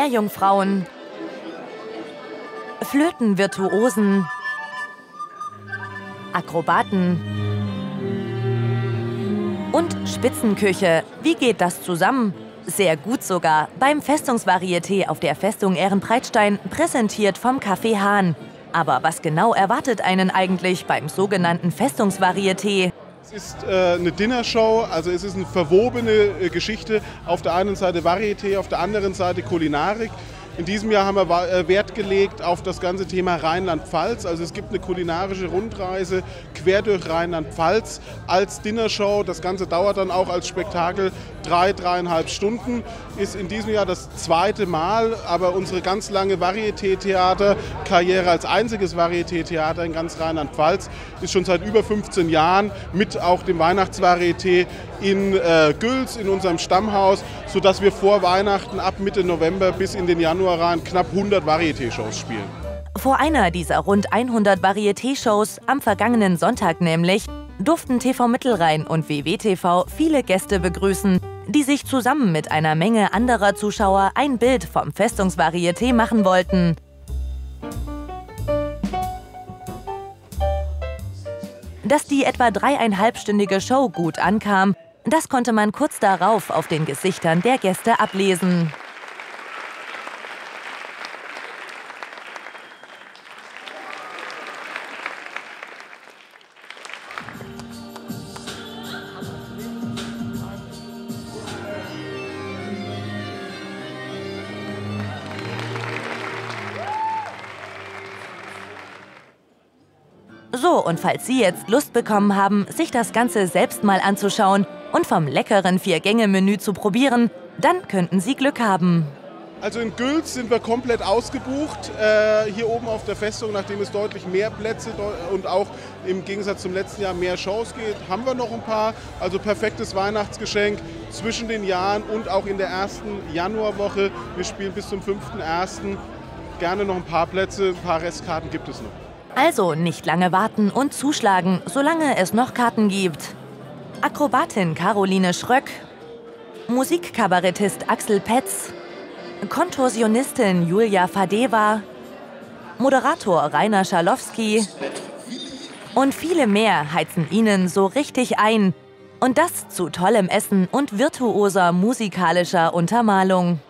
Meerjungfrauen, Flötenvirtuosen, Akrobaten und Spitzenköche. Wie geht das zusammen? Sehr gut sogar. Beim Festungsvarieté auf der Festung Ehrenbreitstein, präsentiert vom Café Hahn. Aber was genau erwartet einen eigentlich beim sogenannten Festungsvarieté? Es ist eine Dinnershow, also es ist eine verwobene Geschichte. Auf der einen Seite Varieté, auf der anderen Seite Kulinarik. In diesem Jahr haben wir Wert gelegt auf das ganze Thema Rheinland-Pfalz. Also es gibt eine kulinarische Rundreise quer durch Rheinland-Pfalz als Dinnershow. Das Ganze dauert dann auch als Spektakel 3,5 Stunden. Ist in diesem Jahr das zweite Mal, aber unsere ganz lange Varieté-Theater-Karriere als einziges Varieté-Theater in ganz Rheinland-Pfalz ist schon seit über 15 Jahren mit auch dem Weihnachtsvarieté in Güls, in unserem Stammhaus, sodass wir vor Weihnachten ab Mitte November bis in den Januar rein knapp 100 Varieté-Shows spielen. Vor einer dieser rund 100 Varieté-Shows, am vergangenen Sonntag nämlich, durften TV Mittelrhein und WWTV viele Gäste begrüßen, die sich zusammen mit einer Menge anderer Zuschauer ein Bild vom Festungsvarieté machen wollten. Dass die etwa 3,5-stündige Show gut ankam, das konnte man kurz darauf auf den Gesichtern der Gäste ablesen. So, und falls Sie jetzt Lust bekommen haben, sich das Ganze selbst mal anzuschauen und vom leckeren 4-Gänge-Menü zu probieren, dann könnten Sie Glück haben. Also in Güls sind wir komplett ausgebucht, hier oben auf der Festung, nachdem es deutlich mehr Plätze und auch im Gegensatz zum letzten Jahr mehr Shows geht, haben wir noch ein paar. Also perfektes Weihnachtsgeschenk zwischen den Jahren und auch in der ersten Januarwoche. Wir spielen bis zum 5.1. Gerne noch ein paar Plätze, ein paar Restkarten gibt es noch. Also nicht lange warten und zuschlagen, solange es noch Karten gibt. Akrobatin Caroline Schröck, Musikkabarettist Axel Petz, Kontorsionistin Julia Fadeva, Moderator Rainer Schalowski und viele mehr heizen Ihnen so richtig ein. Und das zu tollem Essen und virtuoser musikalischer Untermalung.